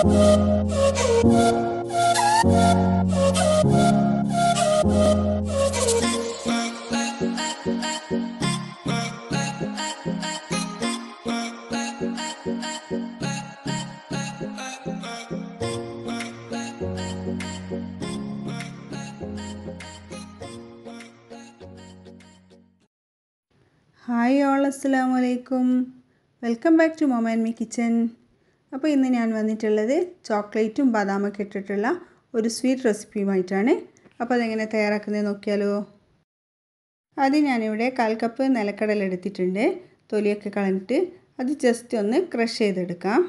Hi all, അസ്സലാമു അലൈക്കും. Welcome back to മൊം&me കിച്ചൻ. അപ്പോൾ ഇന്ന് ഞാൻ വന്നിട്ടുള്ളത് ചോക്ലേറ്റും ബദാമൊക്കെ ഇട്ടിട്ടുള്ള ഒരു സ്വീറ്റ് റെസിപ്പിയുമായിട്ടാണ്. അപ്പോൾ അതെങ്ങനെ തയ്യാറാക്കുന്നത് നോക്കിയാലോ. ആദ്യം ഞാനിവിടെ 1/4 കപ്പ് നിലക്കടല എടുത്തിട്ടുണ്ട്. തൊലിയൊക്കെ കളഞ്ഞിട്ട് അത് ജസ്റ്റ് ഒന്ന് ക്രഷ് ചെയ്തെടുക്കാം.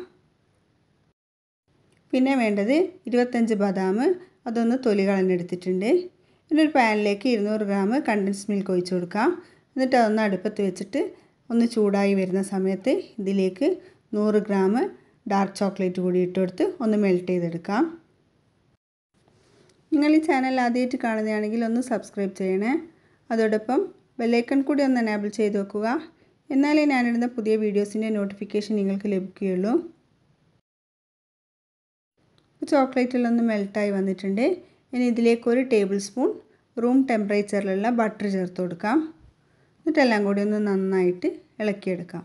പിന്നെ വേണ്ടത് 25 ബദാം, അതൊന്ന് തൊലി കളഞ്ഞെടുത്തിട്ടുണ്ട്. പിന്നെ ഒരു പാനിലേക്ക് 200 ഗ്രാം കണ്ടൻസ് മിൽക്ക് ഒഴിച്ച് കൊടുക്കാം. എന്നിട്ട് അതൊന്ന് അടുപ്പത്ത് വെച്ചിട്ട് ഒന്ന് ചൂടായി വരുന്ന സമയത്ത് ഇതിലേക്ക് 100 ഗ്രാം ഡാർക്ക് ചോക്ലേറ്റ് കൂടി ഇട്ട് കൊടുത്ത് ഒന്ന് മെൽറ്റ് ചെയ്തെടുക്കാം. നിങ്ങൾ ഈ ചാനൽ ആദ്യമായിട്ട് കാണുകയാണെങ്കിൽ ഒന്ന് സബ്സ്ക്രൈബ് ചെയ്യണേ. അതോടൊപ്പം ബെല്ലൈക്കൺ കൂടി ഒന്ന് എനേബിൾ ചെയ്ത് വെക്കുക. എന്നാലേ ഞാനിടുന്ന പുതിയ വീഡിയോസിൻ്റെ നോട്ടിഫിക്കേഷൻ നിങ്ങൾക്ക് ലഭിക്കുകയുള്ളൂ. ചോക്ലേറ്റിലൊന്ന് മെൽറ്റായി വന്നിട്ടുണ്ട്. ഇനി ഇതിലേക്ക് 1 ടേബിൾ സ്പൂൺ റൂം ടെമ്പറേച്ചറിലുള്ള ബട്ടർ ചേർത്ത് കൊടുക്കാം. എന്നിട്ടെല്ലാം കൂടി ഒന്ന് നന്നായിട്ട് ഇളക്കിയെടുക്കാം.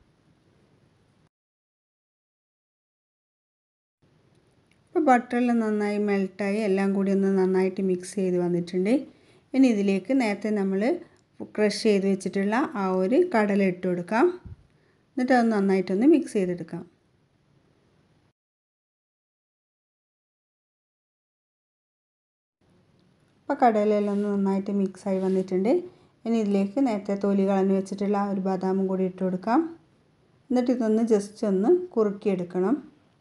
ഇപ്പോൾ ബട്ടറെല്ലാം നന്നായി മെൽറ്റായി എല്ലാം കൂടി ഒന്ന് നന്നായിട്ട് മിക്സ് ചെയ്ത് വന്നിട്ടുണ്ട്. ഇനി ഇതിലേക്ക് നേരത്തെ നമ്മൾ ക്രഷ് ചെയ്ത് വെച്ചിട്ടുള്ള ആ ഒരു കടല ഇട്ട് കൊടുക്കാം. എന്നിട്ട് അത് നന്നായിട്ടൊന്ന് മിക്സ് ചെയ്തെടുക്കാം. അപ്പോൾ കടലയെല്ലാം ഒന്ന് നന്നായിട്ട് മിക്സായി വന്നിട്ടുണ്ട്. ഇനി ഇതിലേക്ക് നേരത്തെ തൊലി കളഞ്ഞ് വെച്ചിട്ടുള്ള ഒരു ബദാമും കൂടി ഇട്ട് കൊടുക്കാം. എന്നിട്ട് ഇതൊന്ന് ജസ്റ്റ് ഒന്ന് കുറുക്കിയെടുക്കണം.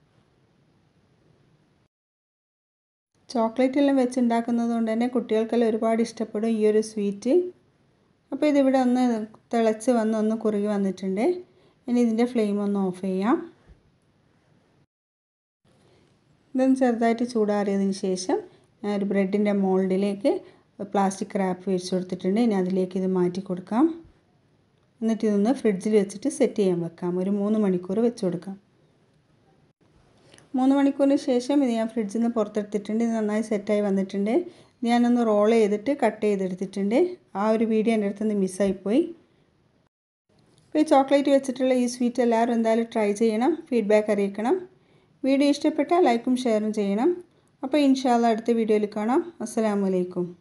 ചോക്ലേറ്റെല്ലാം വെച്ചുണ്ടാക്കുന്നത് കൊണ്ട് തന്നെ കുട്ടികൾക്കെല്ലാം ഒരുപാട് ഇഷ്ടപ്പെടും ഈ ഒരു സ്വീറ്റ്. അപ്പോൾ ഇതിവിടെ ഒന്ന് തിളച്ച് വന്ന് ഒന്ന് കുറുകി വന്നിട്ടുണ്ട്. ഇനി ഇതിൻ്റെ ഫ്ലെയിം ഒന്ന് ഓഫ് ചെയ്യാം. ഇതൊന്ന് ചെറുതായിട്ട് ചൂടാറിയതിന് ശേഷം ഞാൻ ഒരു ബ്രെഡിൻ്റെ മോൾഡിലേക്ക് പ്ലാസ്റ്റിക് റാപ്പ് വെച്ച് കൊടുത്തിട്ടുണ്ട്. ഇനി അതിലേക്ക് ഇത് മാറ്റി കൊടുക്കാം. എന്നിട്ട് ഇതൊന്ന് ഫ്രിഡ്ജിൽ വെച്ചിട്ട് സെറ്റ് ചെയ്യാൻ വെക്കാം. ഒരു 3 മണിക്കൂർ വെച്ച് കൊടുക്കാം. 3 മണിക്കൂറിന് ശേഷം ഇത് ഞാൻ ഫ്രിഡ്ജിൽ നിന്ന് പുറത്തെടുത്തിട്ടുണ്ട്. ഇത് നന്നായി സെറ്റായി വന്നിട്ടുണ്ട്. ഞാനൊന്ന് റോൾ ചെയ്തിട്ട് കട്ട് ചെയ്തെടുത്തിട്ടുണ്ട്. ആ ഒരു വീഡിയോ എൻ്റെ അടുത്ത് നിന്ന് മിസ്സായിപ്പോയി. ഇപ്പോൾ ഈ ചോക്ലേറ്റ് വെച്ചിട്ടുള്ള ഈ സ്വീറ്റ് എല്ലാവരും എന്തായാലും ട്രൈ ചെയ്യണം. ഫീഡ്ബാക്ക് അറിയിക്കണം. വീഡിയോ ഇഷ്ടപ്പെട്ടാൽ ലൈക്കും ഷെയറും ചെയ്യണം. അപ്പോൾ ഇൻഷാ അല്ലാഹ് അടുത്ത വീഡിയോയിൽ കാണാം. അസ്സലാമു അലൈക്കും.